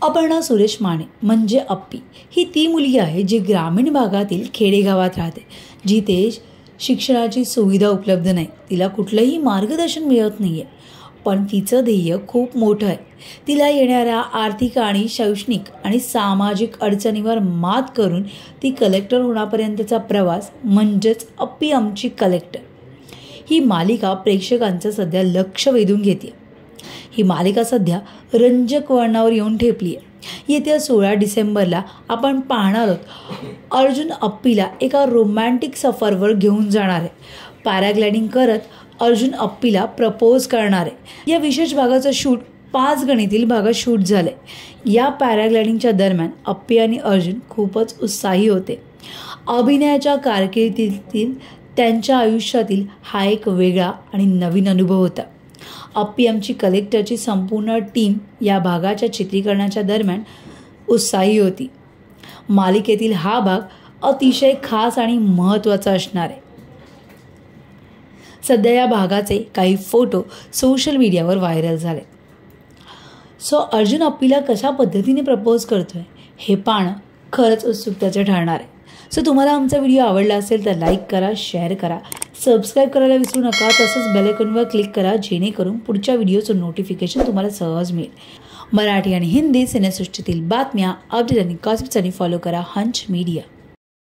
अपर्णा सुरेश माने म्हणजे अप्पी ही ती मुलगी आहे जी ग्रामीण भागातील खेडेगावात राहते, जिथे शिक्षणाची सुविधा उपलब्ध नाही, तिला कुठलंही मार्गदर्शन मिळत नाही आहे. पण तिचं ध्येय खूप मोठं आहे. तिला येणाऱ्या आर्थिक आणि शैक्षणिक आणि सामाजिक अडचणीवर मात करून ती कलेक्टर होण्यापर्यंतचा प्रवास म्हणजेच अप्पी आमची कलेक्टर. ही मालिका प्रेक्षकांचं सध्या लक्ष वेधून घेते. ही मालिका सध्या रंजक वळणावर येऊन ठेपली आहे. येत्या 16 डिसेंबरला आपण पाहणार आहोत अर्जुन अप्पीला एका रोमॅन्टिक सफरवर घेऊन जाणार आहे. पॅराग्लायडिंग करत अर्जुन अप्पीला प्रपोज करणार आहे. या विशेष भागाचं शूट 5 गणीतील भागात शूट झालं आहे. या पॅराग्लायडिंगच्या दरम्यान अप्पी आणि अर्जुन खूपच उत्साही होते. अभिनयाच्या कारकिर्दीतील त्यांच्या आयुष्यातील हा एक वेगळा आणि नवीन अनुभव होता. अप्पी आमची कलेक्टरची संपूर्ण टीम या भागाच्या चित्रीकरणाच्या दरम्यान उत्साही होती. मालिकेतील हा भाग अतिशय खास आणि महत्त्वाचा असणार आहे. सध्या या भागाचे काही फोटो सोशल मीडियावर व्हायरल झाले. अर्जुन अप्पीला कशा पद्धतीने प्रपोज करतोय हे पाहणं खरंच उत्सुकतेचं ठरणार आहे. तुम्हाला आमचा व्हिडिओ आवडला असेल तर लाईक करा, शेअर करा, सबस्क्राईब करायला विसरू नका. तसंच बेल आयकॉनवर क्लिक करा जेणेकरून पुढच्या व्हिडिओचं नोटिफिकेशन तुम्हाला सहज मिळेल. मराठी आणि हिंदी सिनेसृष्टीतील बातम्या, अपडेट आणि गॉसिप्ससाठी फॉलो करा हंच मीडिया.